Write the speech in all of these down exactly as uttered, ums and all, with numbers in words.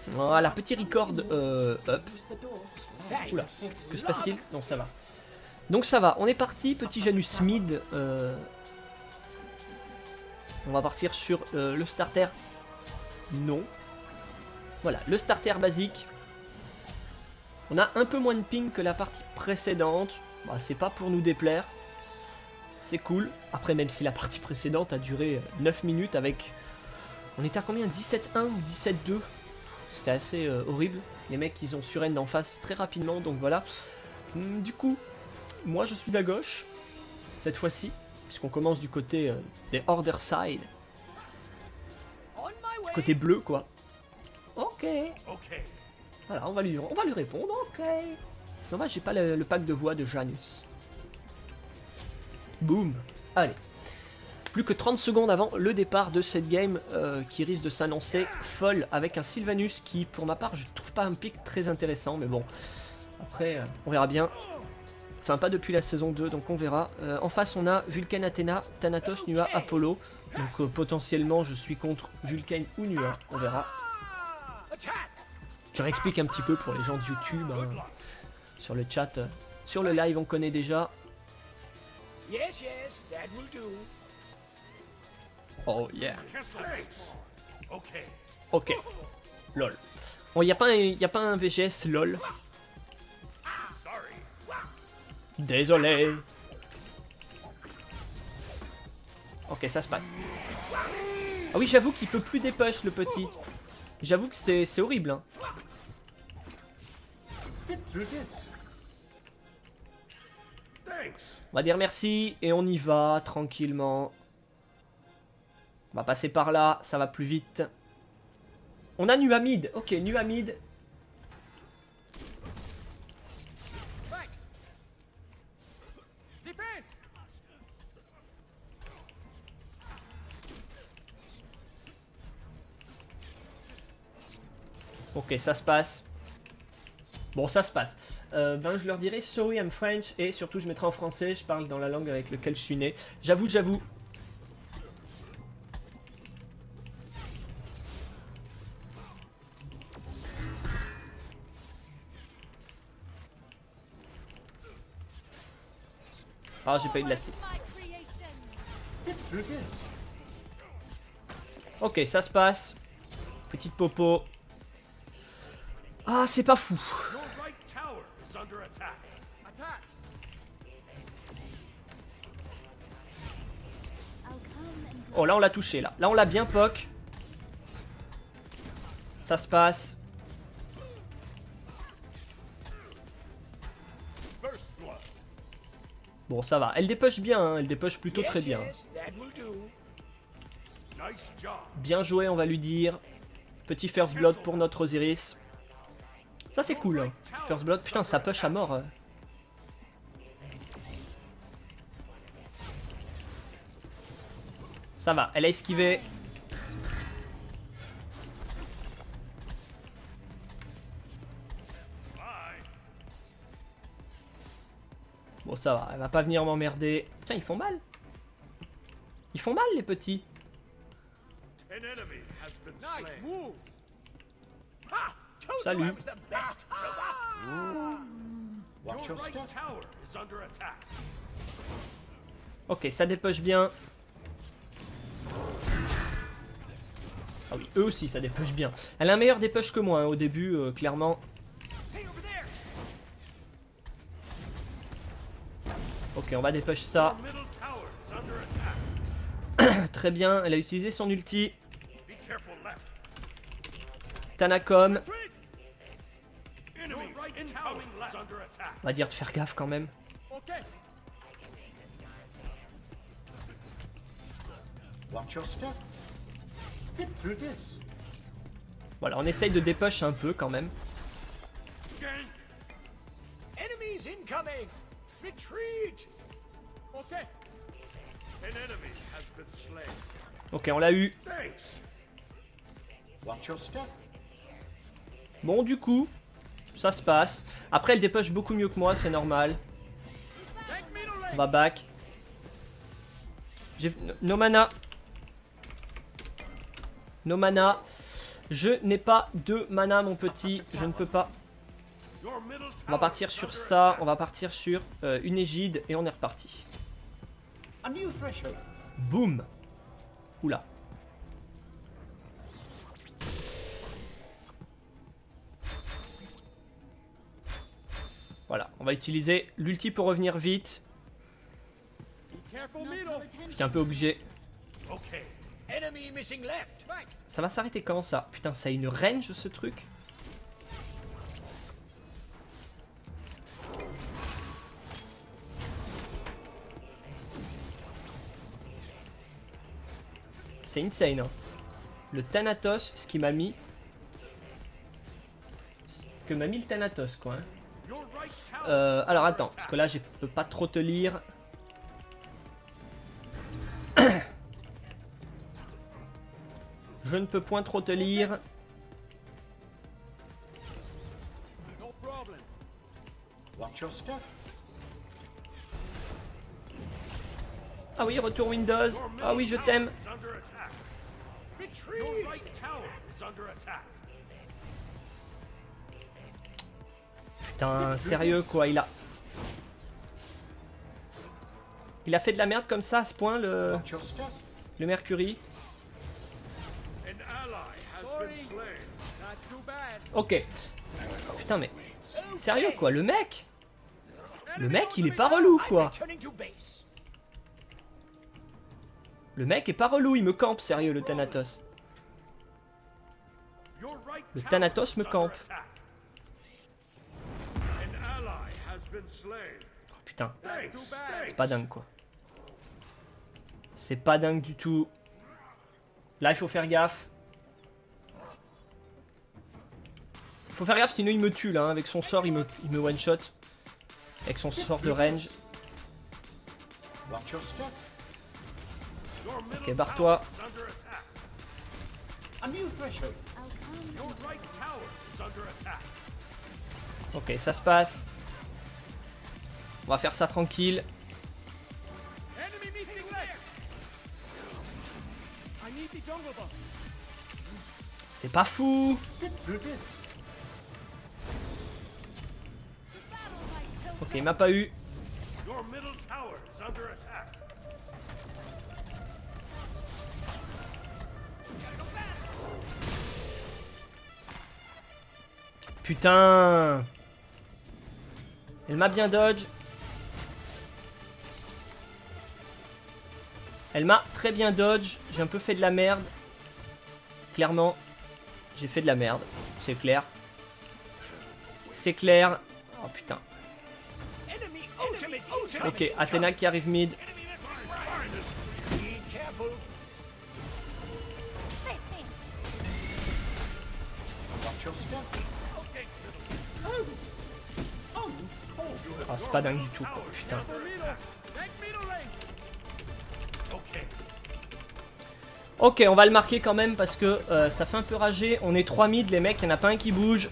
Voilà, petit record euh, up. Oula, que se passe-t-il? Non, ça va. Donc ça va, on est parti, petit Janus mid. Euh... On va partir sur euh, le starter. Non. Voilà, le starter basique. On a un peu moins de ping que la partie précédente. Bah, c'est pas pour nous déplaire. C'est cool. Après, même si la partie précédente a duré neuf minutes avec... On était à combien? dix-sept un ou dix-sept deux? C'était assez euh, horrible. Les mecs, ils ont surend en face très rapidement, donc voilà. Hum, du coup, moi je suis à gauche, cette fois-ci, puisqu'on commence du côté euh, des Order Side. Côté bleu, quoi. Ok. Voilà, on va lui, on va lui répondre, ok. Dommage, j'ai pas le, le pack de voix de Janus. Boum. Allez. Plus que trente secondes avant le départ de cette game euh, qui risque de s'annoncer folle avec un Sylvanus qui, pour ma part, je trouve pas un pick très intéressant, mais bon. Après, euh, on verra bien. Enfin, pas depuis la saison deux, donc on verra. Euh, en face, on a Vulcan, Athéna, Thanatos, Nua, Apollo. Donc euh, potentiellement, je suis contre Vulcan ou Nua, on verra. Je réexplique un petit peu pour les gens de YouTube. Hein. Sur le chat, euh, sur le live, on connaît déjà. Yes, yes, that will do. Oh yeah. Ok. Lol. Bon, y a pas un, y a pas un V G S lol. Désolé. Ok, ça se passe. Ah oui, j'avoue qu'il peut plus dépush le petit. J'avoue que c'est c'est horrible. Hein. On va dire merci et on y va tranquillement. On va passer par là, ça va plus vite. On a Nua mid. Ok, Nua mid. Ok, ça se passe. Bon, ça se passe. Euh, ben, je leur dirai sorry, I'm French. Et surtout, je mettrai en français. Je parle dans la langue avec laquelle je suis né. J'avoue, j'avoue. Ah, j'ai pas eu de la site. Ok, ça se passe. Petite popo. Ah, c'est pas fou. Oh, là, on l'a touché, là. Là, on l'a bien poke. Ça se passe. Bon, ça va. Elle dépush bien, hein. Elle dépush plutôt très bien. Bien joué, on va lui dire. Petit first blood pour notre Osiris. Ça, c'est cool. Hein. First blood, putain, ça push à mort. Hein. Ça va, elle a esquivé. Bon, ça va, elle va pas venir m'emmerder. Tiens, ils font mal. Ils font mal, les petits. Salut. Ok, ça dépush bien. Ah oui, eux aussi, ça dépush bien. Elle a un meilleur dépush que moi, hein, au début, euh, clairement. Ok, on va dépush ça. Très bien, elle a utilisé son ulti. Tanakom. On va dire de faire gaffe quand même. Voilà, on essaye de dépush un peu quand même. Ok, on l'a eu. Bon, du coup, ça se passe. Après, elle dépush beaucoup mieux que moi, c'est normal. On va back. J'ai no mana. No mana. Je n'ai pas de mana, mon petit. Je ne peux pas. On va partir sur ça. On va partir sur euh, une égide et on est reparti. Boum. Oula. Voilà, on va utiliser l'ulti pour revenir vite. J'étais un peu obligé. Ça va s'arrêter quand ça? Putain, ça a une range ce truc. C'est insane, hein. Le Thanatos, ce qui m'a mis... Ce que m'a mis le Thanatos, quoi. Hein. Euh, alors attends, parce que là je peux pas trop te lire. Je ne peux point trop te lire. Ah oui, retour Windows. Ah oui, je t'aime. Putain, sérieux quoi, il a... Il a fait de la merde comme ça à ce point, le... Le Mercury. Ok. Putain mais... Sérieux quoi, le mec Le mec il est pas relou quoi. Le mec est pas relou, il me campe, sérieux le Thanatos. Le Thanatos me campe. Oh, putain, c'est pas dingue quoi. C'est pas dingue du tout. Là il faut faire gaffe. Il faut faire gaffe sinon il me tue là, hein. Avec son sort il me, il me one shot. Avec son sort de range. Ok, barre-toi. Ok, ça se passe. On va faire ça tranquille. C'est pas fou. Ok, il m'a pas eu. Putain. Elle m'a bien dodge. Elle m'a très bien dodge. J'ai un peu fait de la merde. Clairement, j'ai fait de la merde. C'est clair. C'est clair. Oh putain. Ok, Athéna qui arrive mid. Oh, c'est pas dingue du tout, quoi. Putain. Ok, on va le marquer quand même parce que euh, ça fait un peu rager. On est trois mid, les mecs, il n'y en a pas un qui bouge.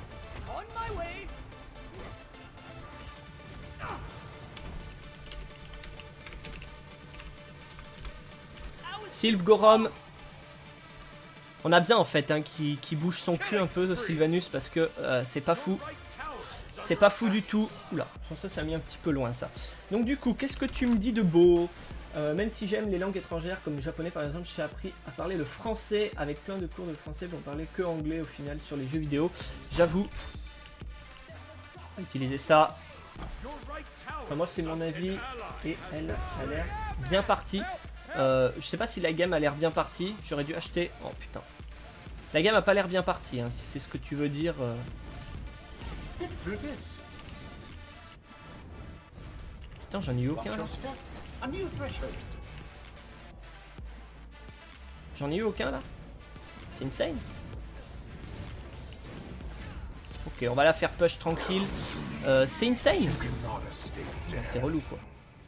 Sylve Gorom. On a bien en fait hein, qui, qui bouge son cul un peu Sylvanus parce que euh, c'est pas fou. C'est pas fou du tout. Oula, ça, ça a mis un petit peu loin ça. Donc du coup, qu'est-ce que tu me dis de beau? euh, Même si j'aime les langues étrangères comme le japonais par exemple, j'ai appris à parler le français avec plein de cours de français pour parler que anglais au final sur les jeux vidéo. J'avoue. On va utiliser ça. Enfin moi c'est mon avis et elle a l'air bien partie. Euh, je sais pas si la game a l'air bien partie. J'aurais dû acheter... Oh putain. La game a pas l'air bien partie, hein, si c'est ce que tu veux dire. Euh... Putain, j'en ai eu aucun là. J'en ai eu aucun là. C'est insane. Ok, on va la faire push tranquille. Euh, c'est insane. T'es relou quoi.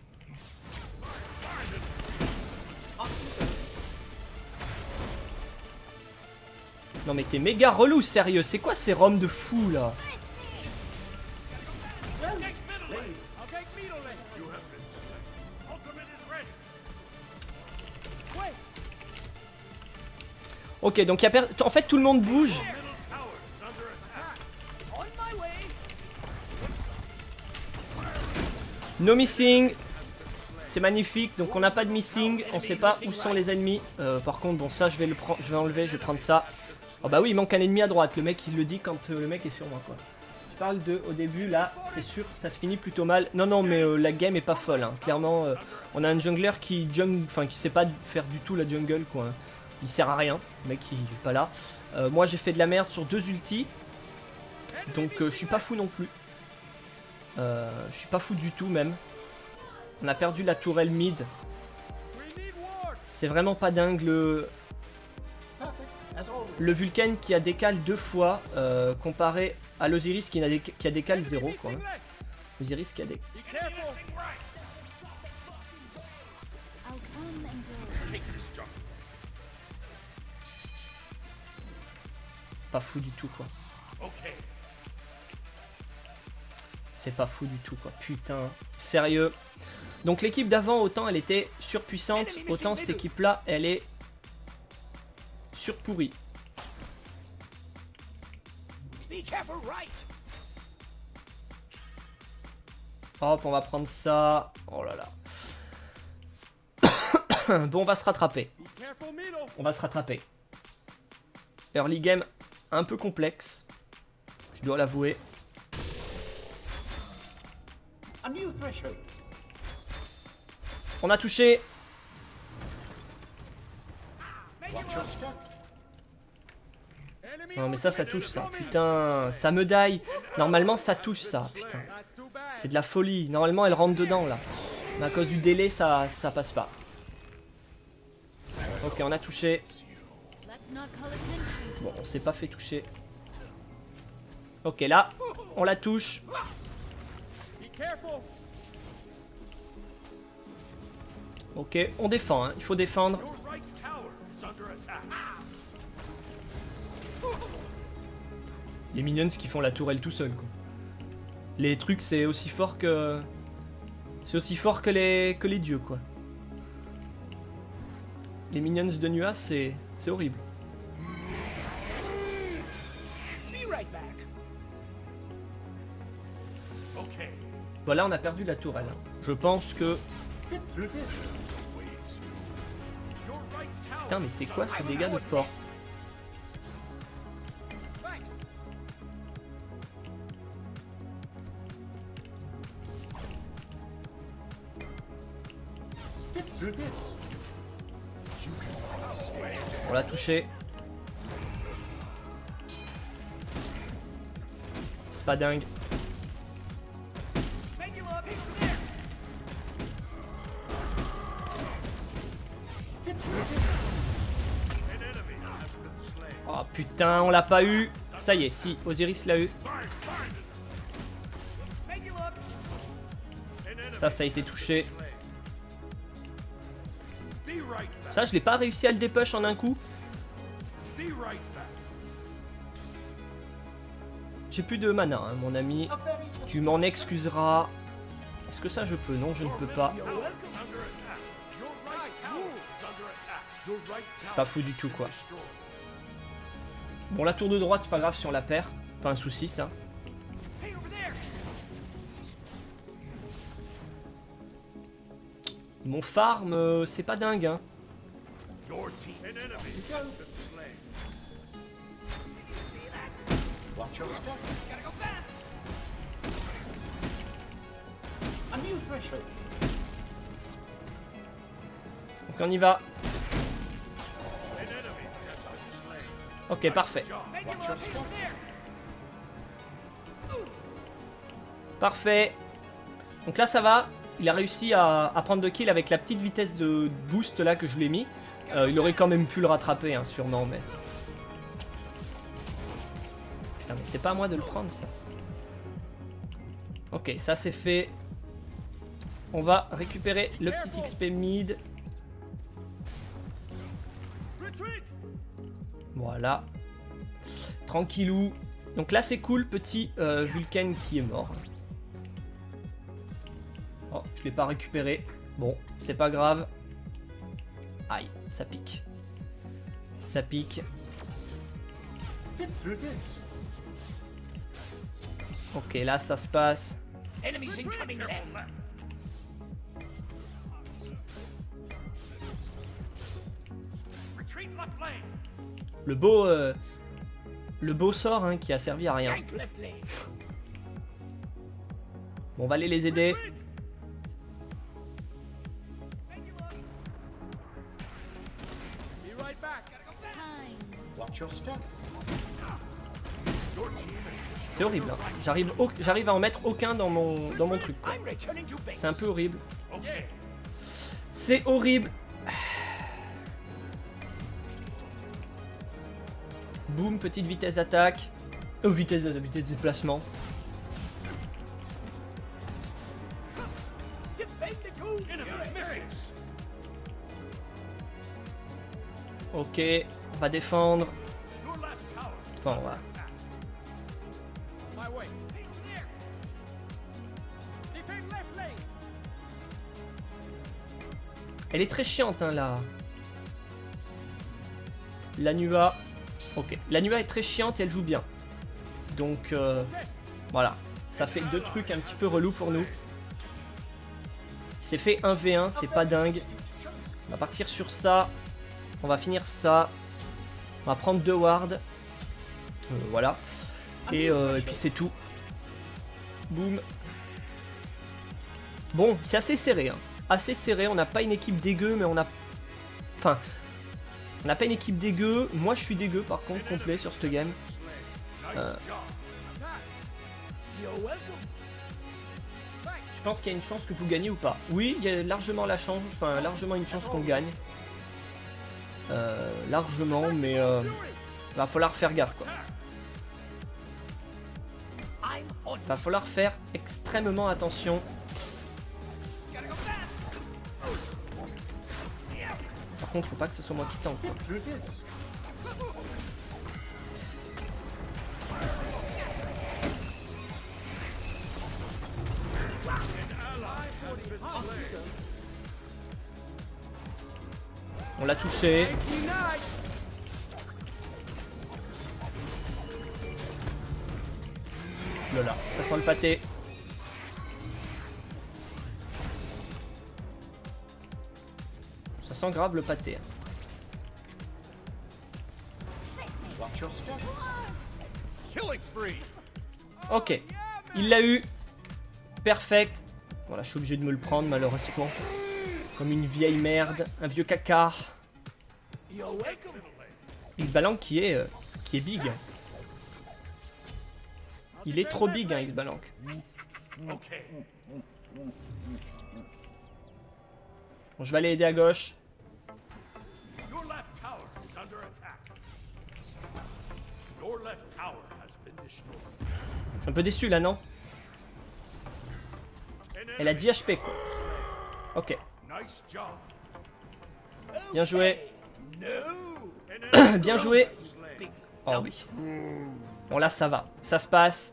Non mais t'es méga relou, sérieux. C'est quoi ces roms de fou là? Ok, donc il y a per... en fait tout le monde bouge. No missing. C'est magnifique, donc on n'a pas de missing, on sait pas où sont les ennemis. Euh, par contre, bon, ça je vais le prendre, je vais enlever, je vais prendre ça. Oh bah oui, il manque un ennemi à droite, le mec il le dit quand euh, le mec est sur moi quoi. Je parle de, au début là, c'est sûr, ça se finit plutôt mal. Non non, mais euh, la game est pas folle, hein. Clairement, euh, on a un jungler qui jungle, enfin qui sait pas faire du tout la jungle quoi. Il sert à rien, le mec il est pas là. Euh, moi j'ai fait de la merde sur deux ultis, donc euh, je suis pas fou non plus. Euh, je suis pas fou du tout même. On a perdu la tourelle mid. C'est vraiment pas dingue le... Le Vulcain qui a décalé deux fois euh, comparé à l'Osiris qui, dé... qui a décalé zéro quoi. Osiris qui a décalé. Pas fou du tout quoi. C'est pas fou du tout quoi. Putain. Sérieux. Donc l'équipe d'avant, autant elle était surpuissante, autant cette équipe-là, elle est surpourrie. Hop, on va prendre ça. Oh là là. Bon, on va se rattraper. On va se rattraper. Early game un peu complexe. Je dois l'avouer. On a touché. Non mais ça, ça touche ça. Putain, ça me die. Normalement, ça touche ça. Putain. C'est de la folie. Normalement, elle rentre dedans là. Mais à cause du délai, ça, ça passe pas. Ok, on a touché. Bon, on s'est pas fait toucher. Ok, là, on la touche. Ok, on défend, hein. Il faut défendre. Les minions qui font la tourelle tout seul quoi. Les trucs c'est aussi fort que... C'est aussi fort que les, que les dieux quoi. Les minions de Nua c'est c'est horrible. Bon là on a perdu la tourelle. Je pense que... Putain mais c'est quoi ce dégât de porc? On l'a touché. C'est pas dingue. Oh putain, on l'a pas eu. Ça y est, si, Osiris l'a eu. Ça, ça a été touché. Ça, je l'ai pas réussi à le dépush en un coup. J'ai plus de mana, hein, mon ami. Tu m'en excuseras. Est-ce que ça, je peux? Non, je ne peux pas. C'est pas fou du tout, quoi. Bon, la tour de droite, c'est pas grave si on la perd. Pas un souci, ça. Mon farm, euh, c'est pas dingue, hein. Donc on y va. Ok, parfait. Parfait. Donc là, ça va. Il a réussi à, à prendre deux kills avec la petite vitesse de boost là que je lui ai mis. Euh, il aurait quand même pu le rattraper, hein, sûrement, mais... Putain, mais c'est pas à moi de le prendre, ça. Ok, ça c'est fait. On va récupérer le petit X P mid. Voilà. Tranquillou. Donc là, c'est cool, petit euh, Vulcain qui est mort. Oh, je l'ai pas récupéré. Bon, c'est pas grave. Aïe, ça pique. Ça pique. Ok, là ça se passe. Enemies incoming left. Retreat left lane. Le beau, euh, le beau sort hein, qui a servi à rien. Gank left lane. Bon, on va aller les aider. Be right back. Gotta go back. Watch your step. C'est horrible. Hein. J'arrive, au- j'arrive à en mettre aucun dans mon, dans mon truc. quoi. I'm returning to base. C'est un peu horrible. Okay. C'est horrible. Boum, petite vitesse d'attaque. Oh, vitesse de vitesse de déplacement. Defend the goal. Enemy misses. Ok, on va défendre. Your left tower. Enfin, on va. My way. Hey, there. Defend left lane. Elle est très chiante, hein, là. La Nua. Ok, la Nua est très chiante et elle joue bien. Donc, euh, voilà. Ça fait deux trucs un petit peu relous pour nous. C'est fait un v un, c'est pas dingue. On va partir sur ça. On va finir ça. On va prendre deux wards. Euh, voilà. Et, euh, et puis c'est tout. Boum. Bon, c'est assez serré. Hein. Assez serré. On n'a pas une équipe dégueu, mais on a... Enfin... On n'a pas une équipe dégueu. Moi, je suis dégueu, par contre, complet sur ce game. Euh, You're welcome. je pense qu'il y a une chance que vous gagnez ou pas. Oui, il y a largement la chance. Enfin, largement une chance qu'on gagne. Euh, largement, mais... Euh, va falloir faire gaffe, quoi. I'm on. Va falloir faire extrêmement attention. Gotta go back. Par contre, faut pas que ce soit moi qui tank, quoi. On l'a touché. Voilà, ça sent le pâté. Ça sent grave le pâté. Watch your step. Killing spree. Ok, il l'a eu. Perfect. Voilà, je suis obligé de me le prendre malheureusement. Comme une vieille merde, un vieux caca. You're welcome. Xbalank qui est, euh, qui est big. Il est trop big, hein, Xbalank. Okay. Bon, je vais aller aider à gauche. Your left tower is under attack. Your left tower has been destroyed. Je suis un peu déçu là, non? Elle a dix H P, quoi. Ok, Nice job. bien joué. No. Bien joué. Oh oui. Bon, là, ça va. Ça se passe.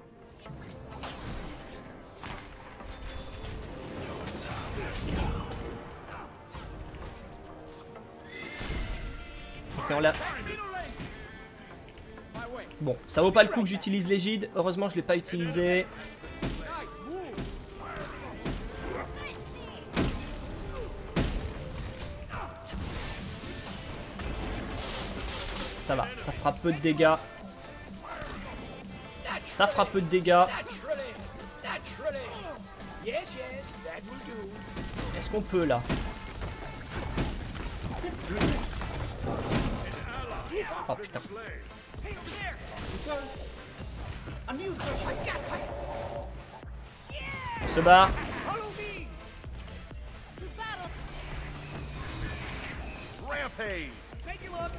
Ok, on l'a. Bon, ça vaut pas le coup que j'utilise l'égide. Heureusement, je l'ai pas utilisé. Ça va, ça fera peu de dégâts. Ça fera peu de dégâts. Naturally. Naturally. Yes, yes, that will do. Est-ce qu'on peut là? Oh putain. Hey, over there. A new On se barre. Follow me. Rampage! Take him up.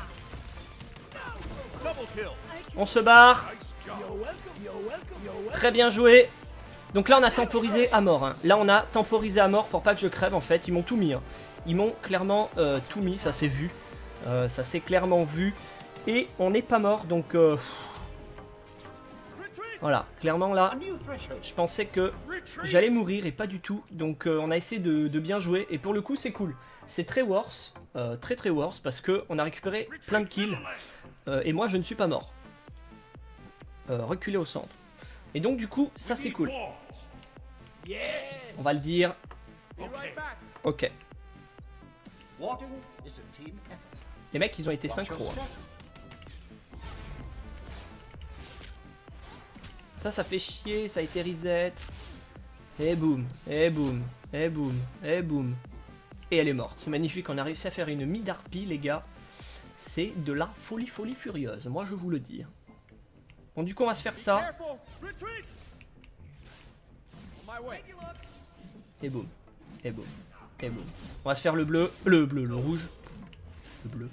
Double kill! On se barre. You're welcome. You're welcome. You're welcome. Très bien joué. Donc là on a temporisé à mort. Hein. Là on a temporisé à mort pour pas que je crève en fait. Ils m'ont tout mis. Hein. Ils m'ont clairement euh, tout mis. Ça s'est vu. Euh, ça s'est clairement vu. Et on n'est pas mort. Donc... Euh... Voilà, clairement là, A new threshold. je pensais que j'allais mourir et pas du tout. Donc euh, on a essayé de, de bien jouer et pour le coup c'est cool. C'est très worse, euh, très très worse parce que on a récupéré plein de kills euh, et moi je ne suis pas mort. Euh, reculer au centre. Et donc du coup ça c'est cool. On va le dire. Ok. Warding is a team effort. Les mecs ils ont été Watch your synchro. hein. step. Ça ça fait chier, ça a été reset. Et boum, et boum, et boum, et boum. Et elle est morte. C'est magnifique, on a réussi à faire une mid-harpie les gars. C'est de la folie folie furieuse, moi je vous le dis. Bon du coup on va se faire ça. Et boum, et boum, et boum. On va se faire le bleu, le bleu, le rouge. Le bleu.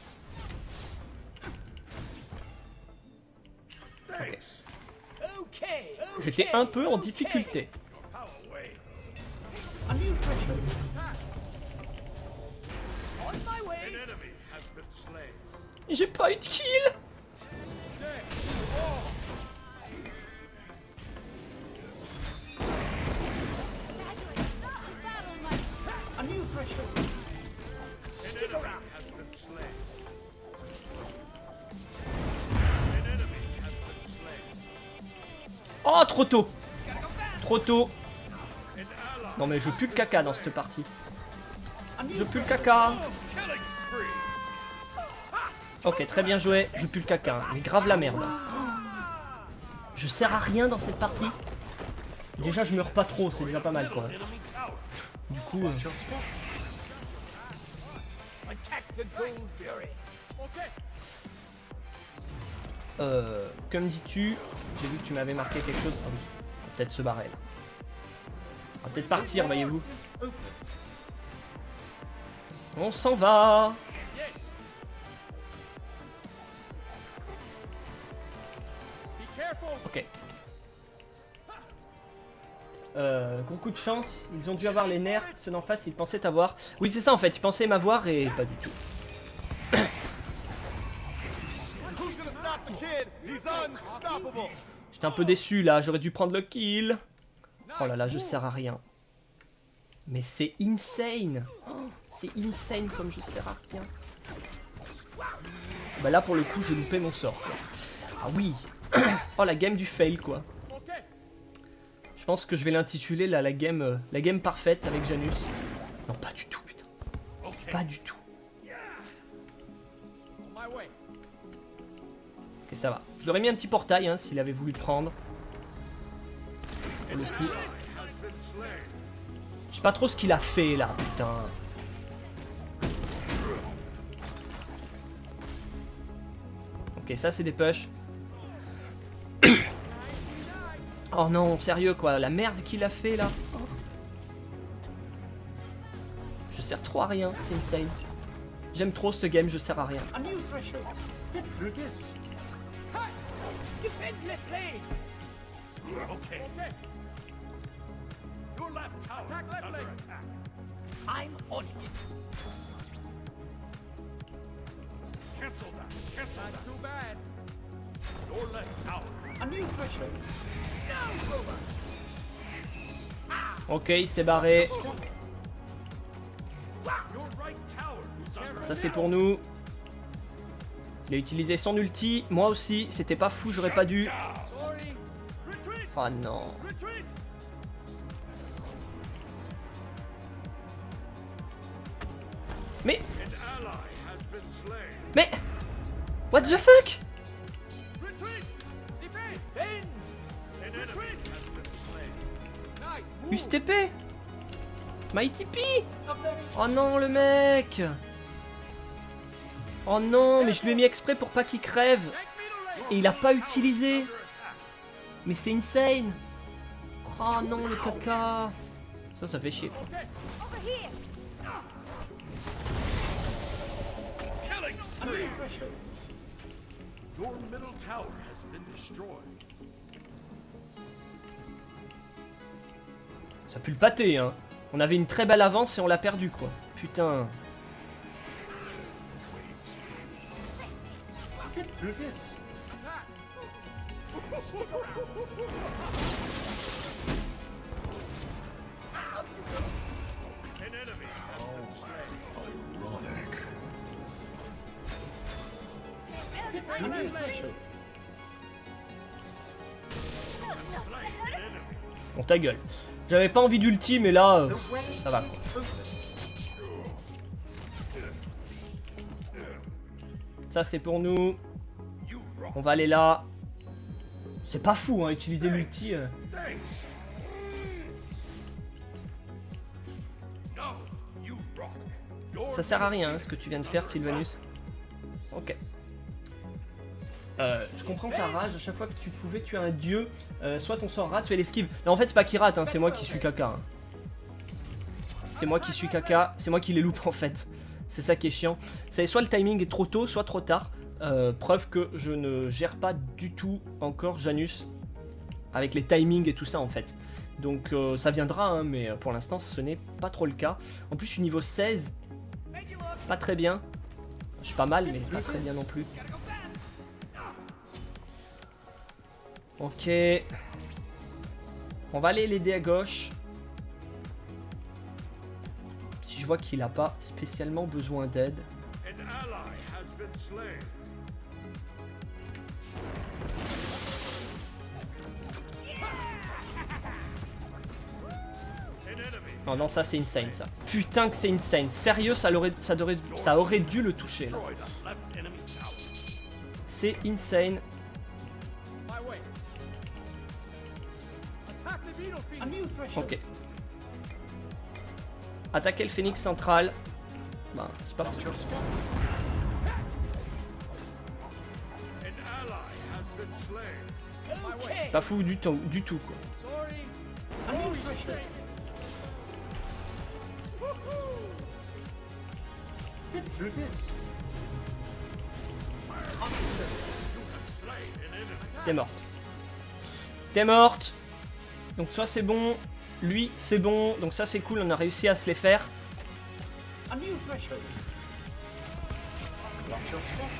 Thanks. Okay. J'étais un peu en difficulté. Power away. A new threshold. An enemy has been slain. J'ai pas eu de kill. A new threshold. An enemy has been slain. An enemy has been slain. Oh trop tôt. Trop tôt. An ally. Non mais je pue le caca dans cette partie. A new Je pue le caca. Killing spree. Ok, très bien joué. Je pue le caca. hein. Mais grave la merde. Je sers à rien dans cette partie. Déjà, je meurs pas trop. C'est déjà pas mal, quoi. Enemy tower. Du coup... euh, Watch your step. Attack the gold fury. Okay. Euh... Que me dis-tu? J'ai vu que tu m'avais marqué quelque chose. Ah oui. On va peut-être se barrer, là. On va peut-être partir, voyez-vous. Is open. On s'en va. Be careful. Ok. Euh, gros coup de chance, ils ont dû avoir les nerfs, ceux d'en face ils pensaient avoir. Oui c'est ça en fait, ils pensaient m'avoir et pas du tout. Who's gonna stop the kid? He's unstoppable. J'étais un peu déçu là, j'aurais dû prendre le kill. Oh là là, je sers à rien. Mais c'est insane. Oh, c'est insane comme je sers à rien. Bah là pour le coup j'ai loupé mon sort quoi. Ah oui. Oh la game du fail quoi. Okay. Je pense que je vais l'intituler là la game euh, la game parfaite avec Janus. Non pas du tout putain. Okay. Pas du tout. On my way. Ok ça va. Je lui aurais mis un petit portail hein, s'il avait voulu le prendre. Pour le coup. Has been slain. Je sais pas trop ce qu'il a fait là putain. Ok ça c'est des push. Oh non, sérieux quoi, la merde qu'il a fait là. Je sers trop à rien, c'est insane. J'aime trop ce game, je sers à rien. A new threshold. Get through this. Defend left lane. Okay. Okay. Your left tower attack is under attack. I'm on it. Cancel that. Cancel That's that. too bad. Your left tower. A new threshold. Ok, il s'est barré. Your right tower is under Ça c'est pour nous. Il a utilisé son ulti, moi aussi, c'était pas fou, j'aurais pas dû. Sorry. Retreat. Oh non. Retreat. Mais, An ally has been slain. mais, what the fuck? Retreat. Defend. Defend. An enemy has been slain. Nice. Move. U S T P? My T P? Oh non le mec. Oh non, mais je lui ai mis exprès pour pas qu'il crève. Take me to lane. Et il a pas utilisé. Under attack. Mais c'est insane. Oh non le caca. Ça, ça fait chier quoi. Okay. Killing A new spree. threshold. Your middle tower has been destroyed. Ça pue le pâté hein. On avait une très belle avance et on l'a perdu quoi. Putain. Get through this. An enemy has been slain. Under pressure. Slain an enemy. Bon, ta gueule. J'avais pas envie d'ulti, mais là, euh, The way ça va. is open. Ça, c'est pour nous. On va aller là. C'est pas fou, hein, utiliser l'ulti. euh. Thanks. No, you rock. Your Ça sert à rien, hein, ce que tu viens de faire, Sylvanus. Ok. Euh, je comprends ta rage, à chaque fois que tu pouvais tuer un dieu, euh, soit ton sort rate, soit il esquive. Non, en fait, c'est pas qu'il rate, hein, c'est moi qui suis caca. hein. C'est moi qui suis caca, c'est moi qui les loupe en fait. C'est ça qui est chiant. C'est soit le timing est trop tôt, soit trop tard. Euh, preuve que je ne gère pas du tout encore Janus avec les timings et tout ça en fait. Donc euh, ça viendra, hein, mais pour l'instant ce n'est pas trop le cas. En plus, je suis niveau seize, pas très bien. Je suis pas mal, mais pas très bien non plus. Ok. On va aller l'aider à gauche. Si je vois qu'il n'a pas spécialement besoin d'aide. an ally has been slain. An enemy. Non, non, ça c'est insane ça. Putain que c'est insane. Sérieux, ça, l'aurait- ça, aurait, ça aurait dû le toucher là. Destroyed a left enemy tower. C'est insane. My way. Attack the beetle A new threshold. Ok. Attaquer le phénix central. Bah, c'est pas fou. Watch your step. An ally has been slain. My way. C'est pas fou du tout, du tout quoi. Sorry. A new threshold. Get through this. Slain an enemy. T'es morte. T'es morte. Donc soit c'est bon. Lui c'est bon. Donc ça c'est cool. On a réussi à se les faire. A new threshold. Watch your step.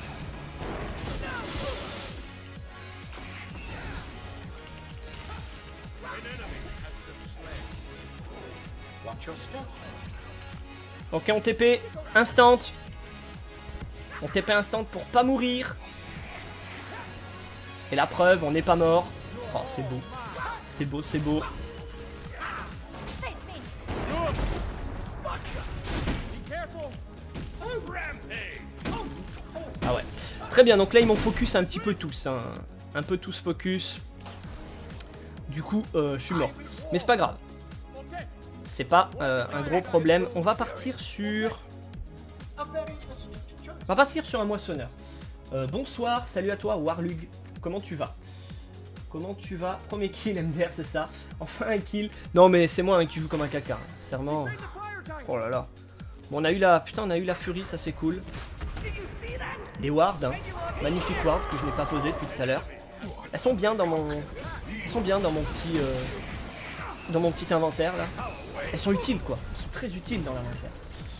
An enemy has been slain. Watch your step. Ok, on T P. Instant. On T P instant pour pas mourir. Et la preuve, on n'est pas mort. Oh, c'est beau. C'est beau, c'est beau. Be careful. Rampage. Ah ouais. Très bien, donc là ils m'ont focus un petit peu tous. Hein. Un peu tous focus. Du coup, euh, je suis mort. Mais c'est pas grave. Okay. C'est pas euh, un gros problème. On va partir sur... A very astute choice. On va partir sur un moissonneur. Euh, bonsoir, salut à toi Warlug. Comment tu vas? Comment tu vas? Premier kill M D R, c'est ça. Enfin un kill. Non mais c'est moi hein, qui joue comme un caca. Hein. Sincèrement. Bring the fire tiger. Oh là là. Bon, on a eu la... Putain, on a eu la furie, ça c'est cool. Les wards, hein. Magnifique ward que je n'ai pas posé depuis tout à l'heure. Elles sont bien dans mon... Elles sont bien dans mon petit... euh, Dans mon petit inventaire là. Elles sont utiles quoi. Elles sont très utiles dans l'inventaire.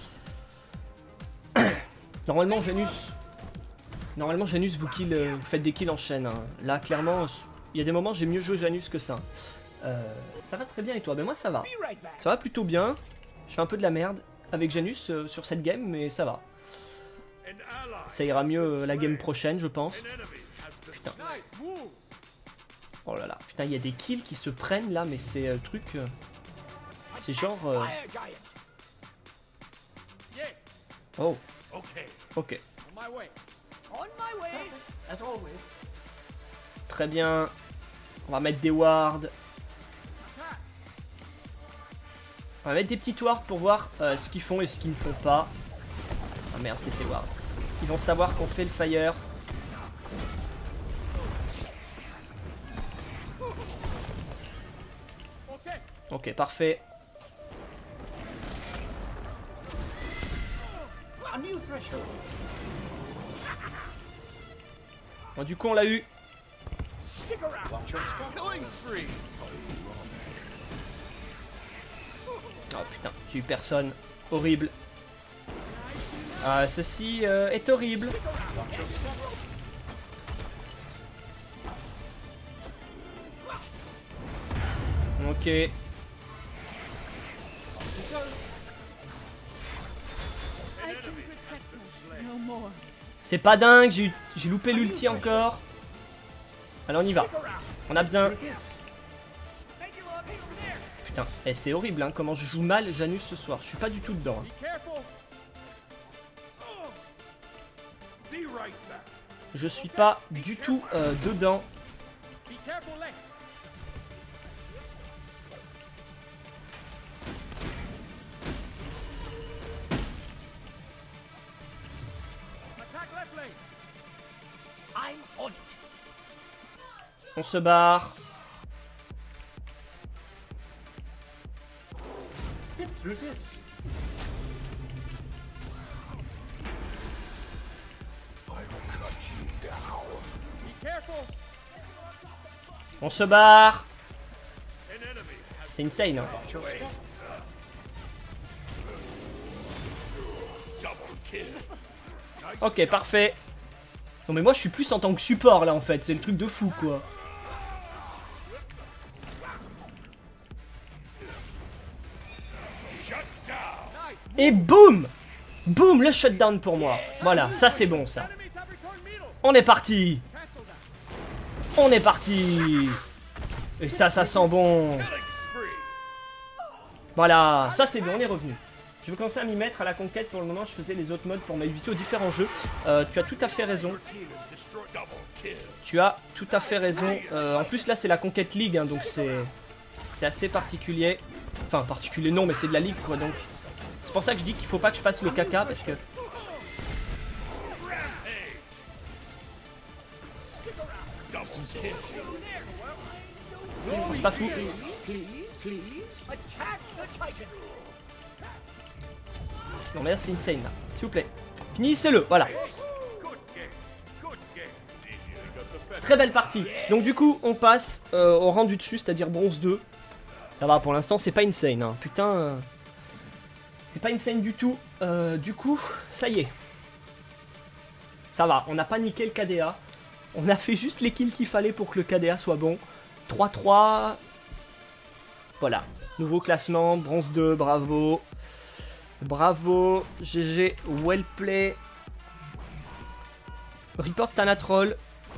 Normalement Janus... Normalement Janus vous kill, euh, vous faites des kills en chaîne. Hein. Là clairement, il y a des moments j'ai mieux joué Janus que ça. Euh, ça va très bien et toi? Ben moi ça va. Ça va plutôt bien. Je fais un peu de la merde avec Janus euh, sur cette game, mais ça va. An ally. Ça ira mieux euh, la game prochaine, je pense. An enemy has been slain. Nice move. Oh là là, putain, il y a des kills qui se prennent là, mais c'est euh, truc. euh, c'est genre. euh, Fire giant. Yes. Oh, Okay. ok. On my way. On my way. As always. Très bien. On va mettre des wards. Attack. On va mettre des petits wards pour voir euh, ce qu'ils font et ce qu'ils ne font pas. Ah merde, c'était ward. Ils vont savoir qu'on fait le fire. Okay. Ok, parfait. A new threshold. Bon, du coup, on l'a eu. Stick around. Watch your step. Killing spree. Oh putain, j'ai eu personne. Horrible. Ah, ceci euh, est horrible. Watch your step. Ok. C'est pas dingue, j'ai j'ai loupé l'ulti encore. Allez, on y va. On a besoin. Putain, eh, c'est horrible hein, comment je joue mal Janus ce soir. Je suis pas du tout dedans. Hein. Be careful. Oh. Be right back. Je suis pas du tout euh, dedans. Be careful, left. Attack left lane. I'm on it. On se barre. Get through this. Be careful. On se barre. An enemy has C'est insane. Hein. Watch your step. double kill. Ok, parfait. Non mais moi je suis plus en tant que support là en fait. C'est le truc de fou quoi. Et boum! Boum, le shutdown pour moi. Voilà, ça c'est bon ça. Enemies have returned middle. On est parti. Cancel that. On est parti. Et ça, ça sent bon. Killing spree. Voilà, ça c'est bon, on est revenu. Je vais commencer à m'y mettre à la conquête. Pour le moment, je faisais les autres modes pour m'habituer aux différents jeux. Euh, tu as tout à fait raison. Team is destroyed. Double kill. Tu as tout à fait raison. Euh, en plus, là, c'est la conquête ligue, hein, donc c'est c'est assez particulier. Enfin, particulier non, mais c'est de la ligue, quoi. Donc, c'est pour ça que je dis qu'il faut pas que je fasse le caca, parce que Double kill. c'est pas fou. Please, please. Attack the Titan. Non, mais là, c'est insane, là. S'il vous plaît, finissez-le. Voilà. Good game. Good game. You got the better. Très belle partie. Donc du coup, on passe euh, au rang du dessus, c'est-à-dire bronze deux. Ça va, pour l'instant, c'est pas insane. Hein. Putain, euh, c'est pas insane du tout. Euh, du coup, ça y est. Ça va, on n'a pas niqué le K D A. On a fait juste les kills qu'il fallait pour que le K D A soit bon. trois trois. Voilà. Nouveau classement, bronze deux, bravo. Bravo, G G, well play. Report Tanatrol.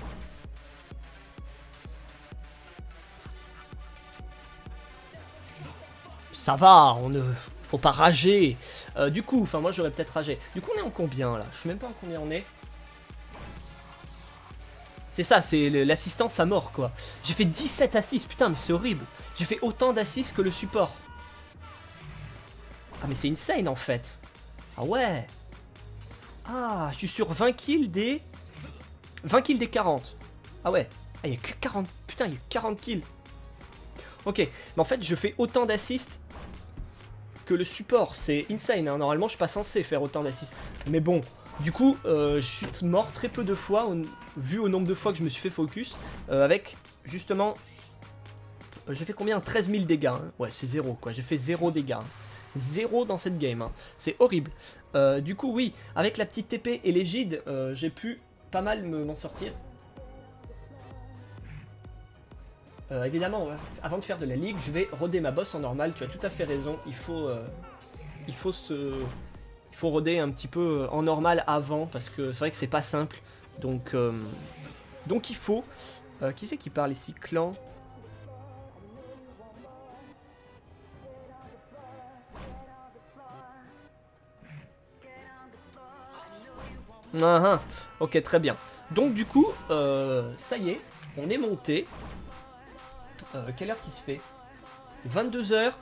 Ça va, on ne... Faut pas rager. Euh, du coup, enfin moi j'aurais peut-être ragé. Du coup on est en combien là? Je sais même pas en combien on est. C'est ça, c'est l'assistance à mort quoi. J'ai fait dix-sept assists, putain mais c'est horrible. J'ai fait autant d'assists que le support. Ah mais c'est insane en fait. Ah ouais. Ah, je suis sur vingt kills des... vingt kills des quarante. Ah ouais. Ah il y a que quarante... Putain il y a quarante kills. Ok, mais en fait je fais autant d'assists que le support, c'est insane, hein. Normalement je suis pas censé faire autant d'assists. Mais bon, du coup, euh, je suis mort très peu de fois, au, vu au nombre de fois que je me suis fait focus, euh, avec justement... Euh, j'ai fait combien? treize mille dégâts, hein. Ouais c'est zéro quoi, j'ai fait zéro dégâts. Hein. Zéro dans cette game, hein. C'est horrible. Euh, du coup oui, avec la petite T P et les gîtes, euh, j'ai pu pas mal m'en sortir. Euh, évidemment, avant de faire de la ligue, je vais roder ma boss en normal. Tu as tout à fait raison. Il faut, euh, il faut se, il faut roder un petit peu en normal avant parce que c'est vrai que c'est pas simple. Donc, euh, donc il faut. Euh, qui c'est qui parle ici? Clan. Ah, ah. Ok, très bien. Donc du coup, euh, ça y est, on est monté. Euh, quelle heure qui se fait? vingt-deux heures.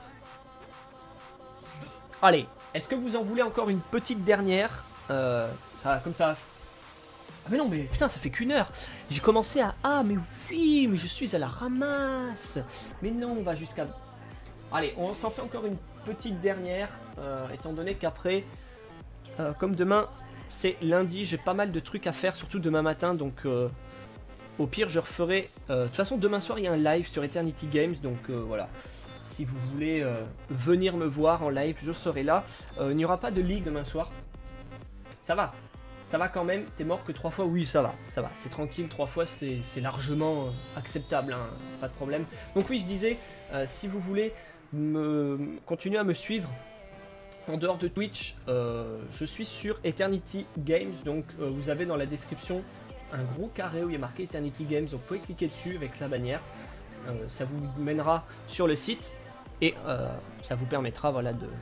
Allez, est-ce que vous en voulez encore une petite dernière? euh, ça, comme ça. Ah mais non, mais putain, ça fait qu'une heure. J'ai commencé à... Ah mais oui, mais je suis à la ramasse. Mais non, on va jusqu'à... Allez, on s'en fait encore une petite dernière. Euh, étant donné qu'après, euh, comme demain, c'est lundi, j'ai pas mal de trucs à faire, surtout demain matin, donc... Euh, Au pire, je referai... Euh, de toute façon, demain soir, il y a un live sur Eternity Games. Donc euh, voilà. Si vous voulez euh, venir me voir en live, je serai là. Euh, il n'y aura pas de ligue demain soir. Ça va. Ça va quand même, t'es mort que trois fois, oui ça va, ça va, c'est tranquille, trois fois c'est largement euh, acceptable, hein, pas de problème. Donc oui je disais, euh, si vous voulez me, continuer à me suivre en dehors de Twitch, euh, je suis sur Eternity Games, donc euh, vous avez dans la description un gros carré où il y a marqué Eternity Games, donc vous pouvez cliquer dessus avec la bannière, euh, ça vous mènera sur le site et euh, ça vous permettra voilà de...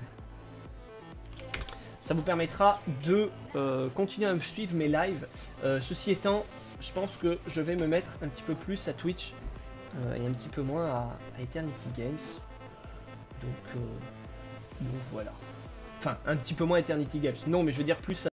Ça vous permettra de euh, continuer à me suivre mes lives. Euh, ceci étant, je pense que je vais me mettre un petit peu plus à Twitch euh, et un petit peu moins à, à Eternity Games. Donc, euh, donc voilà. Enfin, un petit peu moins Eternity Games. Non, mais je veux dire plus à